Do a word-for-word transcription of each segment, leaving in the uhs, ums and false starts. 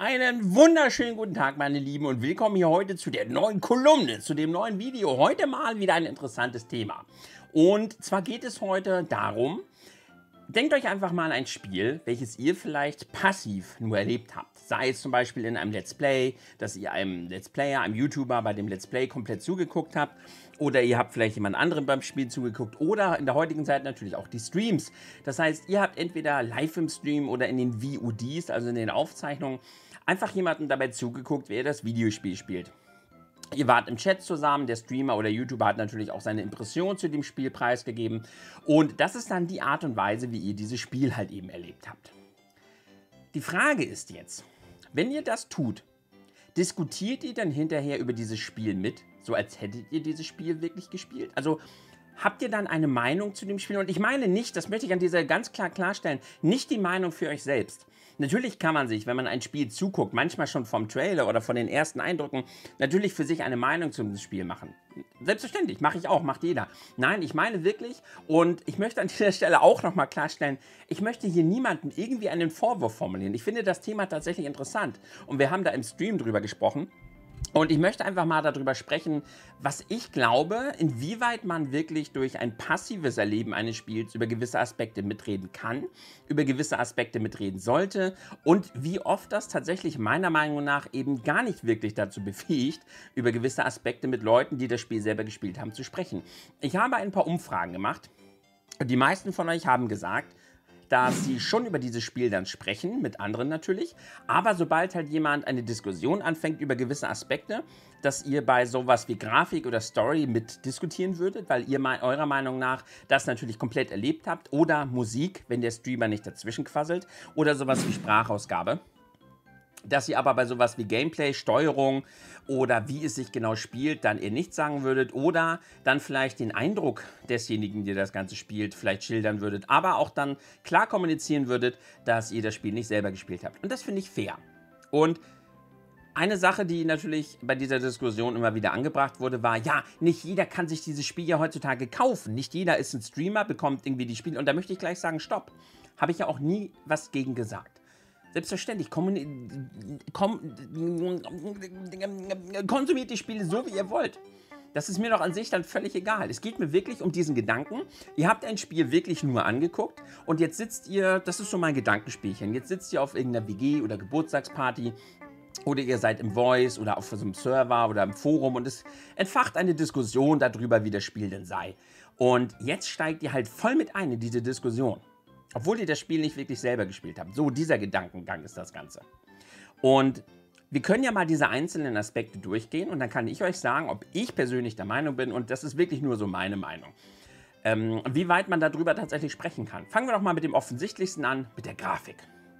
Einen wunderschönen guten Tag, meine Lieben, und willkommen hier heute zu der neuen Kolumne, zu dem neuen Video. Heute mal wieder ein interessantes Thema. Und zwar geht es heute darum, denkt euch einfach mal an ein Spiel, welches ihr vielleicht passiv nur erlebt habt. Sei es zum Beispiel in einem Let's Play, dass ihr einem Let's Player, einem YouTuber bei dem Let's Play komplett zugeguckt habt. Oder ihr habt vielleicht jemand anderem beim Spiel zugeguckt. Oder in der heutigen Zeit natürlich auch die Streams. Das heißt, ihr habt entweder live im Stream oder in den V O Ds, also in den Aufzeichnungen, einfach jemandem dabei zugeguckt, wer das Videospiel spielt. Ihr wart im Chat zusammen, der Streamer oder YouTuber hat natürlich auch seine Impression zu dem Spiel preisgegeben. Und das ist dann die Art und Weise, wie ihr dieses Spiel halt eben erlebt habt. Die Frage ist jetzt, wenn ihr das tut, diskutiert ihr dann hinterher über dieses Spiel mit, so als hättet ihr dieses Spiel wirklich gespielt? Also habt ihr dann eine Meinung zu dem Spiel? Und ich meine nicht, das möchte ich an dieser Stelle ganz klar klarstellen, nicht die Meinung für euch selbst. Natürlich kann man sich, wenn man ein Spiel zuguckt, manchmal schon vom Trailer oder von den ersten Eindrücken, natürlich für sich eine Meinung zum Spiel machen. Selbstverständlich, mache ich auch, macht jeder. Nein, ich meine wirklich, und ich möchte an dieser Stelle auch nochmal klarstellen, ich möchte hier niemanden irgendwie einen Vorwurf formulieren. Ich finde das Thema tatsächlich interessant und wir haben da im Stream drüber gesprochen. Und ich möchte einfach mal darüber sprechen, was ich glaube, inwieweit man wirklich durch ein passives Erleben eines Spiels über gewisse Aspekte mitreden kann, über gewisse Aspekte mitreden sollte und wie oft das tatsächlich meiner Meinung nach eben gar nicht wirklich dazu befähigt, über gewisse Aspekte mit Leuten, die das Spiel selber gespielt haben, zu sprechen. Ich habe ein paar Umfragen gemacht. Die meisten von euch haben gesagt, dass sie schon über dieses Spiel dann sprechen, mit anderen natürlich, aber sobald halt jemand eine Diskussion anfängt über gewisse Aspekte, dass ihr bei sowas wie Grafik oder Story mit diskutieren würdet, weil ihr eurer Meinung nach das natürlich komplett erlebt habt, oder Musik, wenn der Streamer nicht dazwischen quasselt, oder sowas wie Sprachausgabe. Dass ihr aber bei sowas wie Gameplay, Steuerung oder wie es sich genau spielt, dann eher nichts sagen würdet oder dann vielleicht den Eindruck desjenigen, der das Ganze spielt, vielleicht schildern würdet, aber auch dann klar kommunizieren würdet, dass ihr das Spiel nicht selber gespielt habt. Und das finde ich fair. Und eine Sache, die natürlich bei dieser Diskussion immer wieder angebracht wurde, war, ja, nicht jeder kann sich dieses Spiel ja heutzutage kaufen. Nicht jeder ist ein Streamer, bekommt irgendwie die Spiele. Und da möchte ich gleich sagen, stopp. Habe ich ja auch nie was gegen gesagt. Selbstverständlich, kom kom konsumiert die Spiele so, wie ihr wollt. Das ist mir doch an sich dann völlig egal. Es geht mir wirklich um diesen Gedanken. Ihr habt ein Spiel wirklich nur angeguckt und jetzt sitzt ihr, das ist so mein Gedankenspielchen, jetzt sitzt ihr auf irgendeiner W G oder Geburtstagsparty oder ihr seid im Voice oder auf so einem Server oder im Forum und es entfacht eine Diskussion darüber, wie das Spiel denn sei. Und jetzt steigt ihr halt voll mit ein in diese Diskussion. Obwohl ihr das Spiel nicht wirklich selber gespielt habt. So, dieser Gedankengang ist das Ganze. Und wir können ja mal diese einzelnen Aspekte durchgehen und dann kann ich euch sagen, ob ich persönlich der Meinung bin, und das ist wirklich nur so meine Meinung, ähm, wie weit man darüber tatsächlich sprechen kann. Fangen wir doch mal mit dem Offensichtlichsten an, mit der Grafik.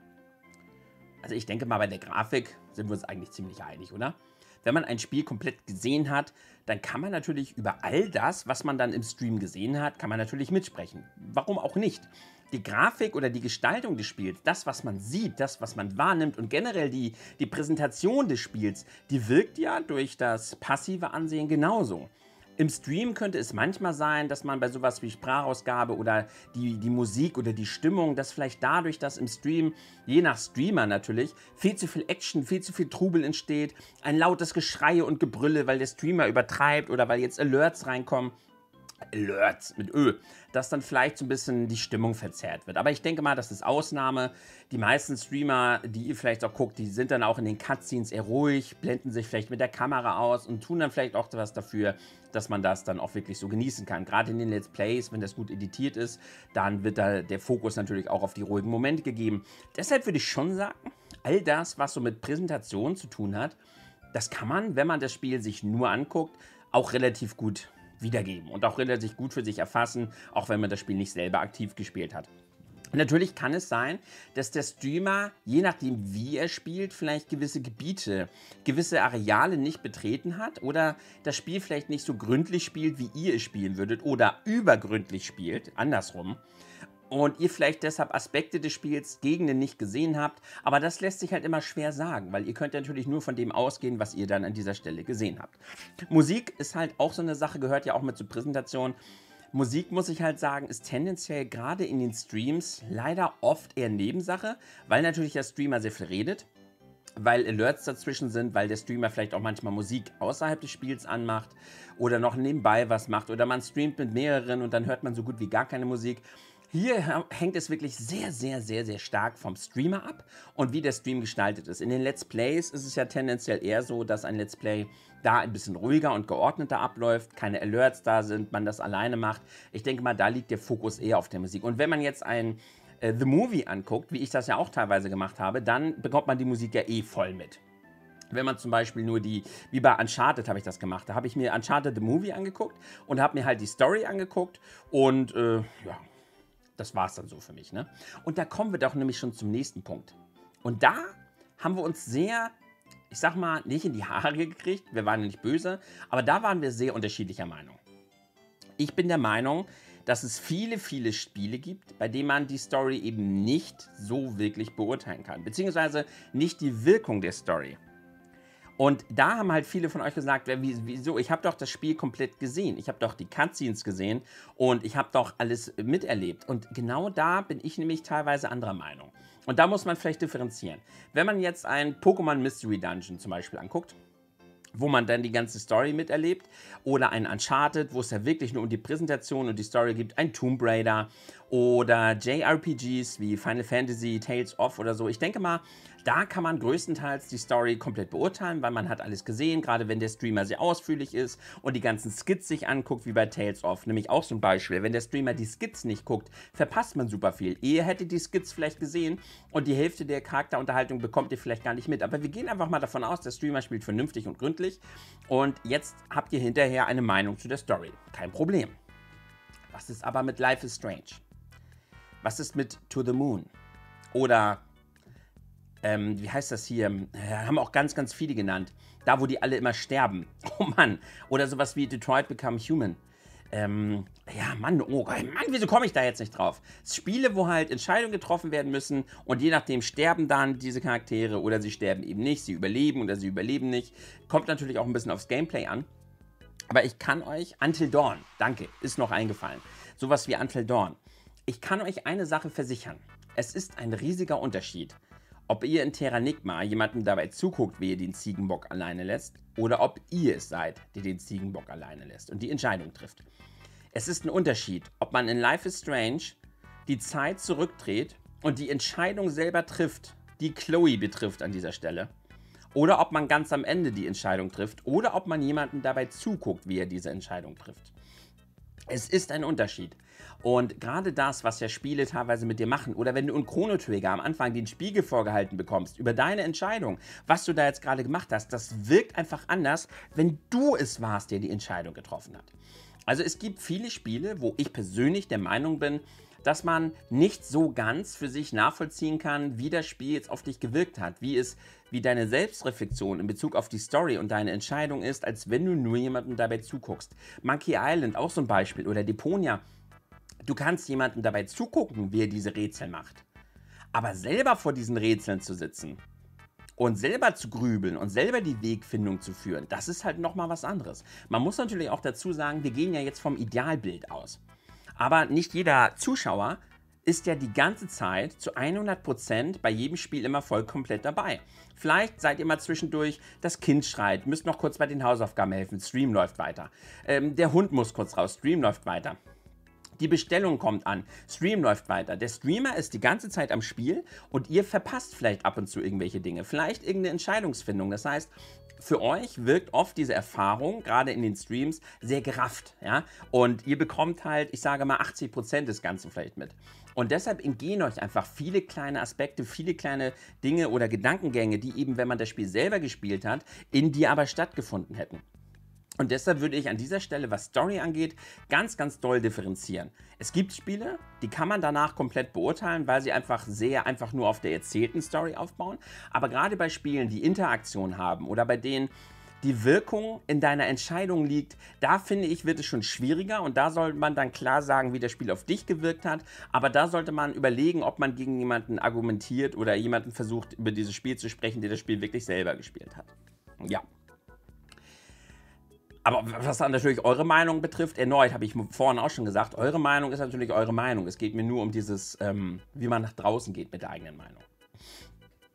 Also ich denke mal, bei der Grafik sind wir uns eigentlich ziemlich einig, oder? Wenn man ein Spiel komplett gesehen hat, dann kann man natürlich über all das, was man dann im Stream gesehen hat, kann man natürlich mitsprechen. Warum auch nicht? Die Grafik oder die Gestaltung des Spiels, das, was man sieht, das, was man wahrnimmt und generell die, die Präsentation des Spiels, die wirkt ja durch das passive Ansehen genauso. Im Stream könnte es manchmal sein, dass man bei sowas wie Sprachausgabe oder die, die Musik oder die Stimmung, dass vielleicht dadurch, dass im Stream, je nach Streamer natürlich, viel zu viel Action, viel zu viel Trubel entsteht, ein lautes Geschreie und Gebrülle, weil der Streamer übertreibt oder weil jetzt Alerts reinkommen, Alerts mit Ö, dass dann vielleicht so ein bisschen die Stimmung verzerrt wird. Aber ich denke mal, das ist Ausnahme. Die meisten Streamer, die ihr vielleicht auch guckt, die sind dann auch in den Cutscenes eher ruhig, blenden sich vielleicht mit der Kamera aus und tun dann vielleicht auch was dafür, dass man das dann auch wirklich so genießen kann. Gerade in den Let's Plays, wenn das gut editiert ist, dann wird da der Fokus natürlich auch auf die ruhigen Momente gegeben. Deshalb würde ich schon sagen, all das, was so mit Präsentation zu tun hat, das kann man, wenn man das Spiel sich nur anguckt, auch relativ gut wiedergeben und auch relativ gut für sich erfassen, auch wenn man das Spiel nicht selber aktiv gespielt hat. Natürlich kann es sein, dass der Streamer, je nachdem wie er spielt, vielleicht gewisse Gebiete, gewisse Areale nicht betreten hat oder das Spiel vielleicht nicht so gründlich spielt, wie ihr es spielen würdet oder übergründlich spielt, andersrum. Und ihr vielleicht deshalb Aspekte des Spiels, Gegenden nicht gesehen habt, aber das lässt sich halt immer schwer sagen, weil ihr könnt ja natürlich nur von dem ausgehen, was ihr dann an dieser Stelle gesehen habt. Musik ist halt auch so eine Sache, gehört ja auch mit zur Präsentation. Musik, muss ich halt sagen, ist tendenziell gerade in den Streams leider oft eher Nebensache, weil natürlich der Streamer sehr viel redet. weil Alerts dazwischen sind, weil der Streamer vielleicht auch manchmal Musik außerhalb des Spiels anmacht oder noch nebenbei was macht oder man streamt mit mehreren und dann hört man so gut wie gar keine Musik. Hier hängt es wirklich sehr, sehr, sehr, sehr stark vom Streamer ab und wie der Stream gestaltet ist. In den Let's Plays ist es ja tendenziell eher so, dass ein Let's Play da ein bisschen ruhiger und geordneter abläuft, keine Alerts da sind, man das alleine macht. Ich denke mal, da liegt der Fokus eher auf der Musik. Und wenn man jetzt ein äh, The Movie anguckt, wie ich das ja auch teilweise gemacht habe, dann bekommt man die Musik ja eh voll mit. Wenn man zum Beispiel nur die, wie bei Uncharted habe ich das gemacht, da habe ich mir Uncharted The Movie angeguckt und habe mir halt die Story angeguckt und äh, ja, das war es dann so für mich, ne? Und da kommen wir doch nämlich schon zum nächsten Punkt. Und da haben wir uns sehr, ich sag mal, nicht in die Haare gekriegt, wir waren ja nicht böse, aber da waren wir sehr unterschiedlicher Meinung. Ich bin der Meinung, dass es viele, viele Spiele gibt, bei denen man die Story eben nicht so wirklich beurteilen kann, beziehungsweise nicht die Wirkung der Story. Und da haben halt viele von euch gesagt, wieso, ich habe doch das Spiel komplett gesehen, ich habe doch die Cutscenes gesehen und ich habe doch alles miterlebt. Und genau da bin ich nämlich teilweise anderer Meinung. Und da muss man vielleicht differenzieren. Wenn man jetzt ein Pokémon Mystery Dungeon zum Beispiel anguckt, wo man dann die ganze Story miterlebt, oder ein Uncharted, wo es ja wirklich nur um die Präsentation und die Story gibt, ein Tomb Raider oder J R P Gs wie Final Fantasy, Tales of oder so. Ich denke mal, da kann man größtenteils die Story komplett beurteilen, weil man hat alles gesehen, gerade wenn der Streamer sehr ausführlich ist und die ganzen Skits sich anguckt, wie bei Tales of. Nämlich auch so ein Beispiel, wenn der Streamer die Skits nicht guckt, verpasst man super viel. Ihr hättet die Skits vielleicht gesehen und die Hälfte der Charakterunterhaltung bekommt ihr vielleicht gar nicht mit. Aber wir gehen einfach mal davon aus, der Streamer spielt vernünftig und gründlich und jetzt habt ihr hinterher eine Meinung zu der Story. Kein Problem. Was ist aber mit Life is Strange? Was ist mit To the Moon? Oder Ähm, wie heißt das hier? Ja, haben auch ganz, ganz viele genannt. Da, wo die alle immer sterben. Oh Mann. Oder sowas wie Detroit Become Human. Ähm, ja, Mann, oh Mann, wieso komme ich da jetzt nicht drauf? Spiele, wo halt Entscheidungen getroffen werden müssen und je nachdem sterben dann diese Charaktere oder sie sterben eben nicht, sie überleben oder sie überleben nicht. Kommt natürlich auch ein bisschen aufs Gameplay an. Aber ich kann euch, Until Dawn, danke, ist noch eingefallen. Sowas wie Until Dawn. Ich kann euch eine Sache versichern. Es ist ein riesiger Unterschied, ob ihr in Terranigma jemandem dabei zuguckt, wie ihr den Ziegenbock alleine lässt, oder ob ihr es seid, der den Ziegenbock alleine lässt und die Entscheidung trifft. Es ist ein Unterschied, ob man in Life is Strange die Zeit zurückdreht und die Entscheidung selber trifft, die Chloe betrifft an dieser Stelle, oder ob man ganz am Ende die Entscheidung trifft, oder ob man jemandem dabei zuguckt, wie er diese Entscheidung trifft. Es ist ein Unterschied. Und gerade das, was ja Spiele teilweise mit dir machen, oder wenn du in Chrono Trigger am Anfang den Spiegel vorgehalten bekommst über deine Entscheidung, was du da jetzt gerade gemacht hast, das wirkt einfach anders, wenn du es warst, der die Entscheidung getroffen hat. Also es gibt viele Spiele, wo ich persönlich der Meinung bin, dass man nicht so ganz für sich nachvollziehen kann, wie das Spiel jetzt auf dich gewirkt hat, wie es, wie deine Selbstreflexion in Bezug auf die Story und deine Entscheidung ist, als wenn du nur jemandem dabei zuguckst. Monkey Island, auch so ein Beispiel, oder Deponia. Du kannst jemandem dabei zugucken, wie er diese Rätsel macht. Aber selber vor diesen Rätseln zu sitzen und selber zu grübeln und selber die Wegfindung zu führen, das ist halt nochmal was anderes. Man muss natürlich auch dazu sagen, wir gehen ja jetzt vom Idealbild aus. Aber nicht jeder Zuschauer ist ja die ganze Zeit zu hundert Prozent bei jedem Spiel immer voll komplett dabei. Vielleicht seid ihr mal zwischendurch, das Kind schreit, müsst noch kurz bei den Hausaufgaben helfen, Stream läuft weiter. Ähm, der Hund muss kurz raus, Stream läuft weiter. Die Bestellung kommt an, Stream läuft weiter. Der Streamer ist die ganze Zeit am Spiel und ihr verpasst vielleicht ab und zu irgendwelche Dinge. Vielleicht irgendeine Entscheidungsfindung. Das heißt, für euch wirkt oft diese Erfahrung, gerade in den Streams, sehr gerafft. Ja? Und ihr bekommt halt, ich sage mal, achtzig Prozent des Ganzen vielleicht mit. Und deshalb entgehen euch einfach viele kleine Aspekte, viele kleine Dinge oder Gedankengänge, die eben, wenn man das Spiel selber gespielt hat, in dir aber stattgefunden hätten. Und deshalb würde ich an dieser Stelle, was Story angeht, ganz, ganz doll differenzieren. Es gibt Spiele, die kann man danach komplett beurteilen, weil sie einfach sehr einfach nur auf der erzählten Story aufbauen. Aber gerade bei Spielen, die Interaktion haben oder bei denen die Wirkung in deiner Entscheidung liegt, da finde ich, wird es schon schwieriger und da sollte man dann klar sagen, wie das Spiel auf dich gewirkt hat. Aber da sollte man überlegen, ob man gegen jemanden argumentiert oder jemanden versucht, über dieses Spiel zu sprechen, der das Spiel wirklich selber gespielt hat. Ja. Aber was dann natürlich eure Meinung betrifft, erneut, habe ich vorhin auch schon gesagt, eure Meinung ist natürlich eure Meinung. Es geht mir nur um dieses, ähm, wie man nach draußen geht mit der eigenen Meinung.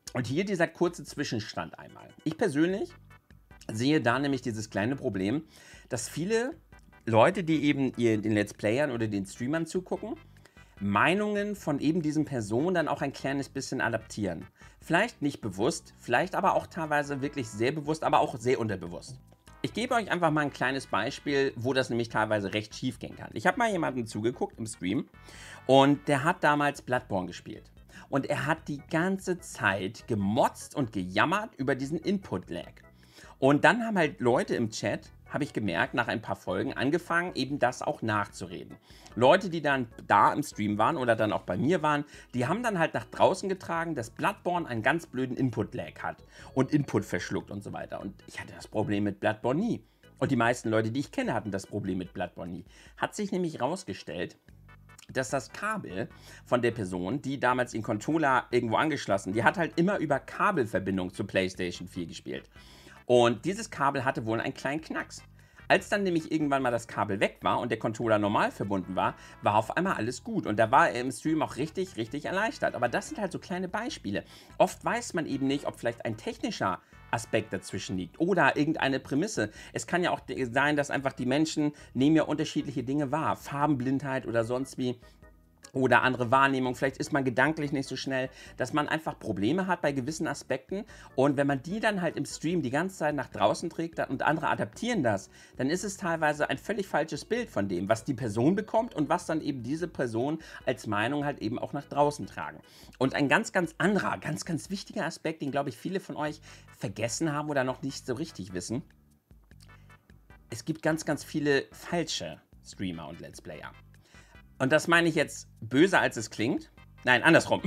Und hier dieser kurze Zwischenstand einmal. Ich persönlich sehe da nämlich dieses kleine Problem, dass viele Leute, die eben ihr, den Let's Playern oder den Streamern zugucken, Meinungen von eben diesen Personen dann auch ein kleines bisschen adaptieren. Vielleicht nicht bewusst, vielleicht aber auch teilweise wirklich sehr bewusst, aber auch sehr unterbewusst. Ich gebe euch einfach mal ein kleines Beispiel, wo das nämlich teilweise recht schief gehen kann. Ich habe mal jemandem zugeguckt im Stream und der hat damals Bloodborne gespielt. Und er hat die ganze Zeit gemotzt und gejammert über diesen Input-Lag. Und dann haben halt Leute im Chat, habe ich gemerkt, nach ein paar Folgen angefangen, eben das auch nachzureden. Leute, die dann da im Stream waren oder dann auch bei mir waren, die haben dann halt nach draußen getragen, dass Bloodborne einen ganz blöden Input-Lag hat und Input verschluckt und so weiter. Und ich hatte das Problem mit Bloodborne nie. Und die meisten Leute, die ich kenne, hatten das Problem mit Bloodborne nie. Hat sich nämlich rausgestellt, dass das Kabel von der Person, die damals den Controller irgendwo angeschlossen, die hat halt immer über Kabelverbindung zur PlayStation vier gespielt. Und dieses Kabel hatte wohl einen kleinen Knacks. Als dann nämlich irgendwann mal das Kabel weg war und der Controller normal verbunden war, war auf einmal alles gut. Und da war er im Stream auch richtig, richtig erleichtert. Aber das sind halt so kleine Beispiele. Oft weiß man eben nicht, ob vielleicht ein technischer Aspekt dazwischen liegt oder irgendeine Prämisse. Es kann ja auch sein, dass einfach die Menschen nehmen ja unterschiedliche Dinge wahr. Farbenblindheit oder sonst wie. Oder andere Wahrnehmung, vielleicht ist man gedanklich nicht so schnell, dass man einfach Probleme hat bei gewissen Aspekten und wenn man die dann halt im Stream die ganze Zeit nach draußen trägt und andere adaptieren das, dann ist es teilweise ein völlig falsches Bild von dem, was die Person bekommt und was dann eben diese Person als Meinung halt eben auch nach draußen tragen. Und ein ganz, ganz anderer, ganz, ganz wichtiger Aspekt, den glaube ich viele von euch vergessen haben oder noch nicht so richtig wissen, es gibt ganz, ganz viele falsche Streamer und Let's Player. Und das meine ich jetzt böser, als es klingt. Nein, andersrum.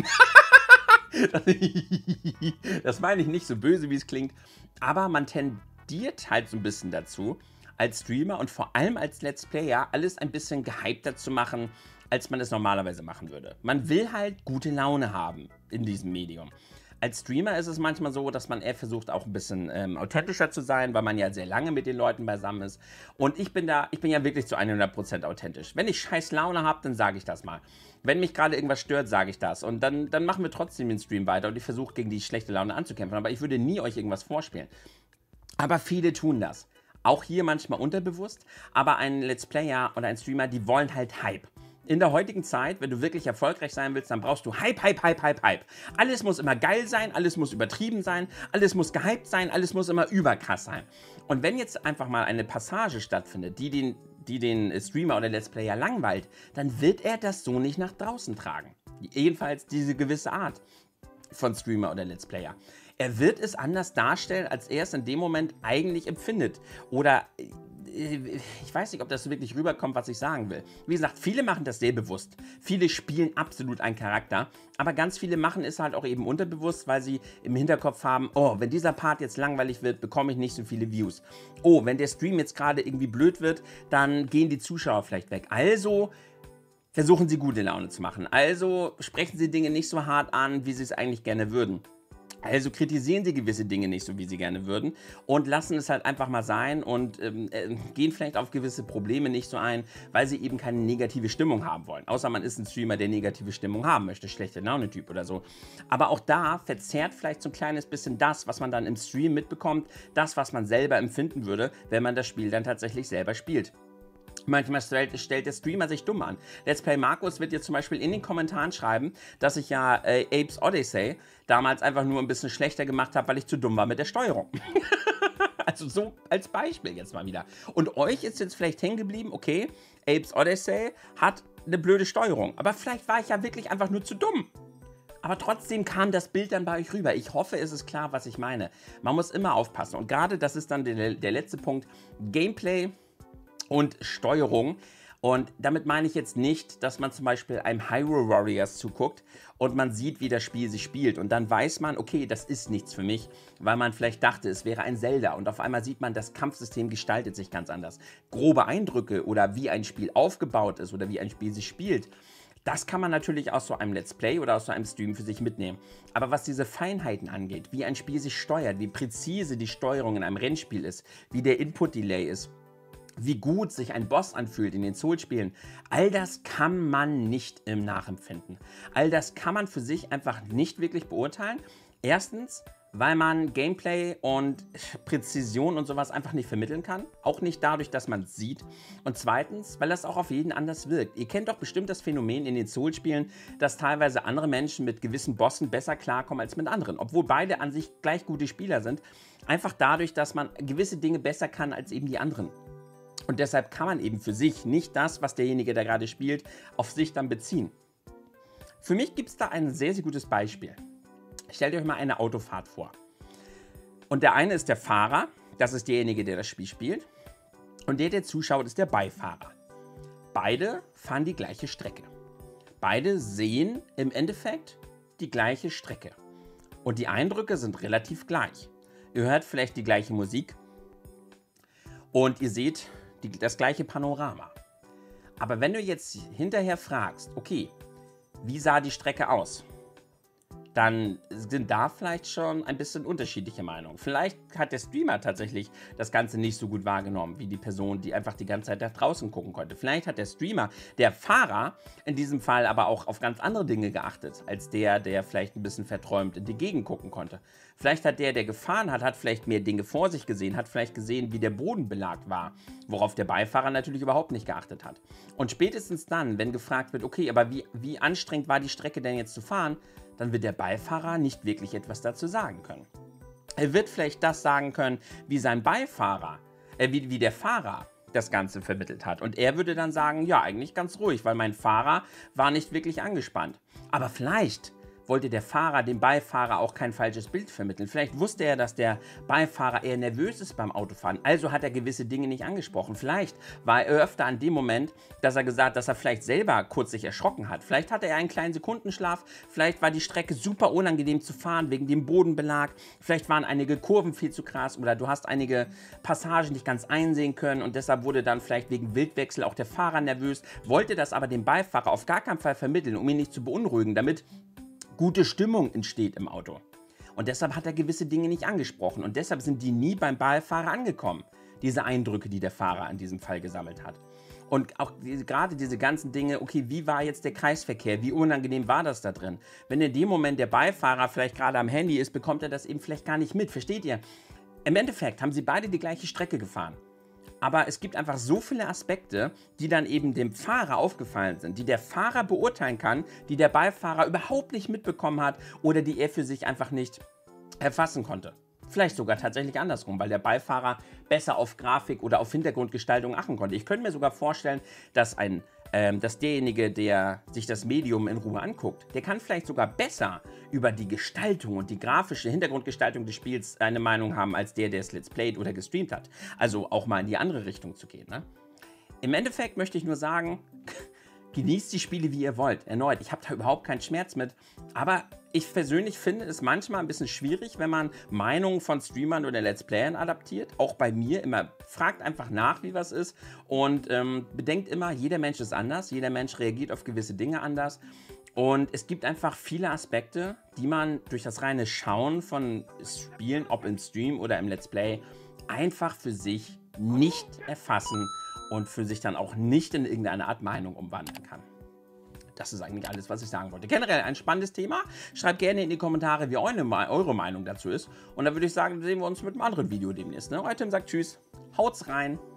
Das meine ich nicht so böse, wie es klingt. Aber man tendiert halt so ein bisschen dazu, als Streamer und vor allem als Let's Player alles ein bisschen gehypter zu machen, als man es normalerweise machen würde. Man will halt gute Laune haben in diesem Medium. Als Streamer ist es manchmal so, dass man eher versucht, auch ein bisschen ähm, authentischer zu sein, weil man ja sehr lange mit den Leuten beisammen ist. Und ich bin da, ich bin ja wirklich zu hundert Prozent authentisch. Wenn ich scheiß Laune habe, dann sage ich das mal. Wenn mich gerade irgendwas stört, sage ich das. Und dann, dann machen wir trotzdem den Stream weiter und ich versuche, gegen die schlechte Laune anzukämpfen. Aber ich würde nie euch irgendwas vorspielen. Aber viele tun das. Auch hier manchmal unterbewusst. Aber ein Let's Player oder ein Streamer, die wollen halt Hype. In der heutigen Zeit, wenn du wirklich erfolgreich sein willst, dann brauchst du Hype, Hype, Hype, Hype, Hype. Alles muss immer geil sein, alles muss übertrieben sein, alles muss gehypt sein, alles muss immer überkrass sein. Und wenn jetzt einfach mal eine Passage stattfindet, die den, die den Streamer oder Let's Player langweilt, dann wird er das so nicht nach draußen tragen. Jedenfalls diese gewisse Art von Streamer oder Let's Player. Er wird es anders darstellen, als er es in dem Moment eigentlich empfindet. Oder ich weiß nicht, ob das wirklich rüberkommt, was ich sagen will. Wie gesagt, viele machen das sehr bewusst. Viele spielen absolut einen Charakter, aber ganz viele machen es halt auch eben unterbewusst, weil sie im Hinterkopf haben, oh, wenn dieser Part jetzt langweilig wird, bekomme ich nicht so viele Views. Oh, wenn der Stream jetzt gerade irgendwie blöd wird, dann gehen die Zuschauer vielleicht weg. Also versuchen sie gute Laune zu machen. Also sprechen sie Dinge nicht so hart an, wie sie es eigentlich gerne würden. Also kritisieren sie gewisse Dinge nicht so, wie sie gerne würden und lassen es halt einfach mal sein und ähm, äh, gehen vielleicht auf gewisse Probleme nicht so ein, weil sie eben keine negative Stimmung haben wollen. Außer man ist ein Streamer, der negative Stimmung haben möchte, schlechte Laune-Typ oder so. Aber auch da verzerrt vielleicht so ein kleines bisschen das, was man dann im Stream mitbekommt, das, was man selber empfinden würde, wenn man das Spiel dann tatsächlich selber spielt. Manchmal stellt, stellt der Streamer sich dumm an. Let's Play Markus wird jetzt zum Beispiel in den Kommentaren schreiben, dass ich ja äh, Apes Odyssey damals einfach nur ein bisschen schlechter gemacht habe, weil ich zu dumm war mit der Steuerung. Also so als Beispiel jetzt mal wieder. Und euch ist jetzt vielleicht hängen geblieben, okay, Apes Odyssey hat eine blöde Steuerung. Aber vielleicht war ich ja wirklich einfach nur zu dumm. Aber trotzdem kam das Bild dann bei euch rüber. Ich hoffe, es ist klar, was ich meine. Man muss immer aufpassen. Und gerade das ist dann der, der letzte Punkt. Gameplay und Steuerung. Und damit meine ich jetzt nicht, dass man zum Beispiel einem Hyrule Warriors zuguckt und man sieht, wie das Spiel sich spielt. Und dann weiß man, okay, das ist nichts für mich, weil man vielleicht dachte, es wäre ein Zelda. Und auf einmal sieht man, das Kampfsystem gestaltet sich ganz anders. Grobe Eindrücke oder wie ein Spiel aufgebaut ist oder wie ein Spiel sich spielt, das kann man natürlich aus so einem Let's Play oder aus so einem Stream für sich mitnehmen. Aber was diese Feinheiten angeht, wie ein Spiel sich steuert, wie präzise die Steuerung in einem Rennspiel ist, wie der Input-Delay ist, wie gut sich ein Boss anfühlt in den Souls-Spielen, all das kann man nicht im Nachempfinden. All das kann man für sich einfach nicht wirklich beurteilen. Erstens, weil man Gameplay und Präzision und sowas einfach nicht vermitteln kann. Auch nicht dadurch, dass man es sieht. Und zweitens, weil das auch auf jeden anders wirkt. Ihr kennt doch bestimmt das Phänomen in den Souls-Spielen, dass teilweise andere Menschen mit gewissen Bossen besser klarkommen als mit anderen. Obwohl beide an sich gleich gute Spieler sind. Einfach dadurch, dass man gewisse Dinge besser kann als eben die anderen. Und deshalb kann man eben für sich nicht das, was derjenige, der gerade spielt, auf sich dann beziehen. Für mich gibt es da ein sehr, sehr gutes Beispiel. Stellt euch mal eine Autofahrt vor. Und der eine ist der Fahrer, das ist derjenige, der das Spiel spielt. Und der, der zuschaut, ist der Beifahrer. Beide fahren die gleiche Strecke. Beide sehen im Endeffekt die gleiche Strecke. Und die Eindrücke sind relativ gleich. Ihr hört vielleicht die gleiche Musik und ihr seht die, das gleiche Panorama. Aber wenn du jetzt hinterher fragst, okay, wie sah die Strecke aus? Dann sind da vielleicht schon ein bisschen unterschiedliche Meinungen. Vielleicht hat der Streamer tatsächlich das Ganze nicht so gut wahrgenommen, wie die Person, die einfach die ganze Zeit da draußen gucken konnte. Vielleicht hat der Streamer, der Fahrer, in diesem Fall aber auch auf ganz andere Dinge geachtet, als der, der vielleicht ein bisschen verträumt in die Gegend gucken konnte. Vielleicht hat der, der gefahren hat, hat vielleicht mehr Dinge vor sich gesehen, hat vielleicht gesehen, wie der Boden belagt war, worauf der Beifahrer natürlich überhaupt nicht geachtet hat. Und spätestens dann, wenn gefragt wird, okay, aber wie, wie anstrengend war die Strecke denn jetzt zu fahren, dann wird der Beifahrer nicht wirklich etwas dazu sagen können. Er wird vielleicht das sagen können, wie sein Beifahrer, äh, wie, wie der Fahrer das Ganze vermittelt hat. Und er würde dann sagen, ja, eigentlich ganz ruhig, weil mein Fahrer war nicht wirklich angespannt. Aber vielleicht wollte der Fahrer dem Beifahrer auch kein falsches Bild vermitteln. Vielleicht wusste er, dass der Beifahrer eher nervös ist beim Autofahren, also hat er gewisse Dinge nicht angesprochen. Vielleicht war er öfter an dem Moment, dass er gesagt, dass er vielleicht selber kurz sich erschrocken hat. Vielleicht hatte er einen kleinen Sekundenschlaf, vielleicht war die Strecke super unangenehm zu fahren wegen dem Bodenbelag, vielleicht waren einige Kurven viel zu krass oder du hast einige Passagen nicht ganz einsehen können und deshalb wurde dann vielleicht wegen Wildwechsel auch der Fahrer nervös, wollte das aber dem Beifahrer auf gar keinen Fall vermitteln, um ihn nicht zu beunruhigen, damit gute Stimmung entsteht im Auto. Und deshalb hat er gewisse Dinge nicht angesprochen. Und deshalb sind die nie beim Beifahrer angekommen. Diese Eindrücke, die der Fahrer in diesem Fall gesammelt hat. Und auch diese, gerade diese ganzen Dinge, okay, wie war jetzt der Kreisverkehr? Wie unangenehm war das da drin? Wenn in dem Moment der Beifahrer vielleicht gerade am Handy ist, bekommt er das eben vielleicht gar nicht mit. Versteht ihr? Im Endeffekt haben sie beide die gleiche Strecke gefahren. Aber es gibt einfach so viele Aspekte, die dann eben dem Fahrer aufgefallen sind, die der Fahrer beurteilen kann, die der Beifahrer überhaupt nicht mitbekommen hat oder die er für sich einfach nicht erfassen konnte. Vielleicht sogar tatsächlich andersrum, weil der Beifahrer besser auf Grafik oder auf Hintergrundgestaltung achten konnte. Ich könnte mir sogar vorstellen, dass, ein, ähm, dass derjenige, der sich das Medium in Ruhe anguckt, der kann vielleicht sogar besser über die Gestaltung und die grafische Hintergrundgestaltung des Spiels eine Meinung haben, als der, der es Let's Played oder gestreamt hat. Also auch mal in die andere Richtung zu gehen. Ne? Im Endeffekt möchte ich nur sagen, genießt die Spiele, wie ihr wollt. Erneut, ich habe da überhaupt keinen Schmerz mit. Aber ich persönlich finde es manchmal ein bisschen schwierig, wenn man Meinungen von Streamern oder Let's Playern adaptiert. Auch bei mir immer. Fragt einfach nach, wie was ist. Und ähm, bedenkt immer, jeder Mensch ist anders. Jeder Mensch reagiert auf gewisse Dinge anders. Und es gibt einfach viele Aspekte, die man durch das reine Schauen von Spielen, ob im Stream oder im Let's Play, einfach für sich nicht erfassen und für sich dann auch nicht in irgendeine Art Meinung umwandeln kann. Das ist eigentlich alles, was ich sagen wollte. Generell ein spannendes Thema. Schreibt gerne in die Kommentare, wie eure Meinung dazu ist. Und dann würde ich sagen, sehen wir uns mit einem anderen Video demnächst. Ne? Euer Tim sagt Tschüss, haut's rein.